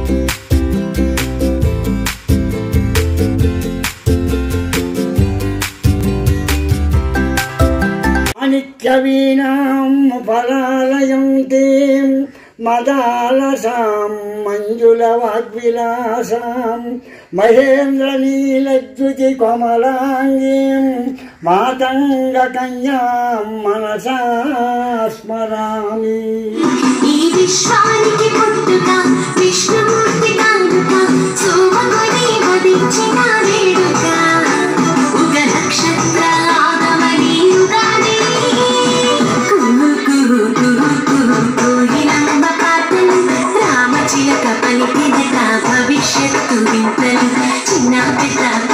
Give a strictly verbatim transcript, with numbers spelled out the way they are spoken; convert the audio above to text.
నిత్యవీణాం ఫలాలయంతే మదాలసాం మంజుల వాగ్విలాసాం మహేంద్రనీలద్యుతి కమలాంగీం మాతంగ కన్యాం మనసా స్మరామి. ఈ విశ్వానికి పుట్టుక విష్ణుమూర్తి కానుక సోమగుని వదించిన వేడుక ఉగ నక్షత్ర ఆగమని యుగాని కుహు కుహు కుహు కుహు కోయిలంబ పాటలు రామచిలక పలికిన భవిష్యత్తు వింతలు చిన్న పెద్ద